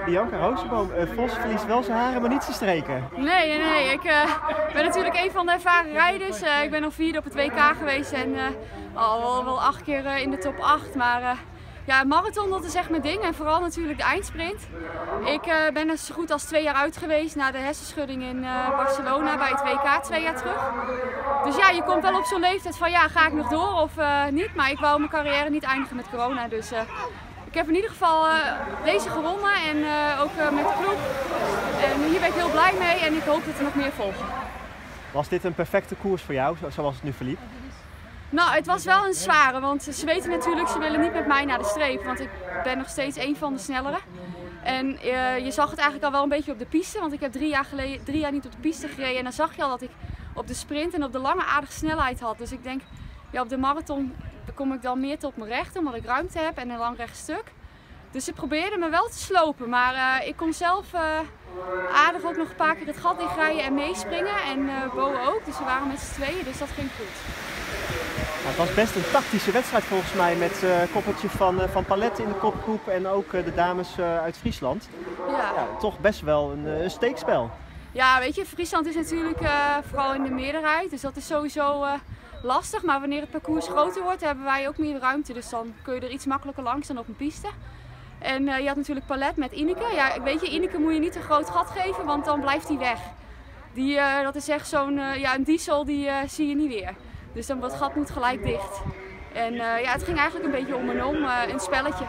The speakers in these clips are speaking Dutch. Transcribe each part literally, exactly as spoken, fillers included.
Bianca Roosenboom, uh, Vos verliest wel zijn haren, maar niet zijn streken. Nee, nee, nee. Ik uh, ben natuurlijk een van de ervaren rijders. Uh, ik ben al vierde op het W K geweest en uh, al wel, wel acht keer uh, in de top acht. Maar uh, ja, marathon, dat is echt mijn ding en vooral natuurlijk de eindsprint. Ik uh, ben er zo goed als twee jaar uit geweest na de hersenschudding in uh, Barcelona bij het W K twee jaar terug. Dus ja, je komt wel op zo'n leeftijd van ja, ga ik nog door of uh, niet. Maar ik wou mijn carrière niet eindigen met corona. Dus uh, ik heb in ieder geval uh, deze gewonnen en uh, ook uh, met de ploeg. En hier ben ik heel blij mee en ik hoop dat er nog meer volgen. Was dit een perfecte koers voor jou, zoals het nu verliep? Nou, het was wel een zware, want ze weten natuurlijk, ze willen niet met mij naar de streep, want ik ben nog steeds een van de snellere. En uh, je zag het eigenlijk al wel een beetje op de piste, want ik heb drie jaar, geleden, drie jaar niet op de piste gereden en dan zag je al dat ik op de sprint en op de lange aardig snelheid had. Dus ik denk, ja, op de marathon kom ik dan meer tot mijn recht, omdat ik ruimte heb en een lang rechtstuk. Dus ze probeerden me wel te slopen, maar uh, ik kon zelf uh, aardig ook nog een paar keer het gat dichtrijden en meespringen. En uh, Bo ook, dus we waren met z'n tweeën, dus dat ging goed. Nou, het was best een tactische wedstrijd volgens mij met uh, koppeltje van, uh, van Palet in de kopgroep en ook uh, de dames uh, uit Friesland. Ja. Ja, toch best wel een, uh, een steekspel. Ja, weet je, Friesland is natuurlijk uh, vooral in de meerderheid, dus dat is sowieso uh, lastig. Maar wanneer het parcours groter wordt, hebben wij ook meer ruimte, dus dan kun je er iets makkelijker langs dan op een piste. En uh, je had natuurlijk Palet met Ineke. Ja, weet je, Ineke moet je niet een groot gat geven, want dan blijft hij weg. Die, uh, dat is echt zo'n uh, ja, een diesel, die uh, zie je niet weer. Dus dan het gat moet gelijk dicht. En uh, ja, het ging eigenlijk een beetje om en om, uh, een spelletje.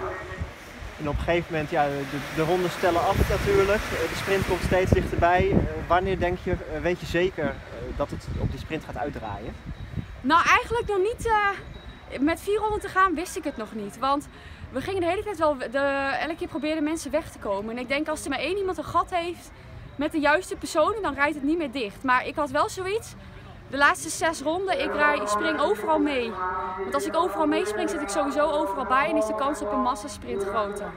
En op een gegeven moment, ja, de, de rondes stellen af natuurlijk. De sprint komt steeds dichterbij. Uh, wanneer denk je, uh, weet je zeker uh, dat het op die sprint gaat uitdraaien? Nou, eigenlijk nog niet. Uh, met vier ronden te gaan wist ik het nog niet. Want we gingen de hele tijd wel, de, elke keer probeerden mensen weg te komen. En ik denk als er maar één iemand een gat heeft met de juiste personen, dan rijdt het niet meer dicht. Maar ik had wel zoiets, de laatste zes ronden, ik, rij, ik spring overal mee. Want als ik overal meespring, zit ik sowieso overal bij en is de kans op een massasprint groter.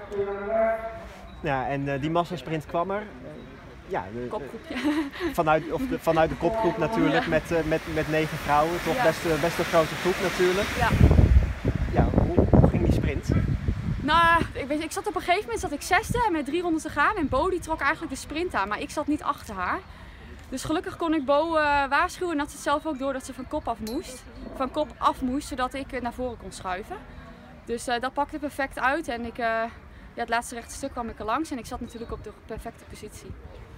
Ja, en uh, die massasprint kwam er. Uh, ja, de, Kopgroepje. Vanuit, of de, vanuit de kopgroep natuurlijk, ja. met, uh, met, met negen vrouwen. Toch ja. best, uh, best een grote groep natuurlijk. Ja. Ja, hoe, hoe ging die sprint? Nou, ik, weet, ik zat op een gegeven moment zat ik zesde met drie ronden te gaan en Bo die trok eigenlijk de sprint aan, maar ik zat niet achter haar. Dus gelukkig kon ik Bo uh, waarschuwen en had ze het zelf ook door dat ze van kop af moest. Van kop af moest, zodat ik uh, naar voren kon schuiven. Dus uh, dat pakte perfect uit en ik, uh, ja, het laatste rechte stuk kwam ik er langs en ik zat natuurlijk op de perfecte positie.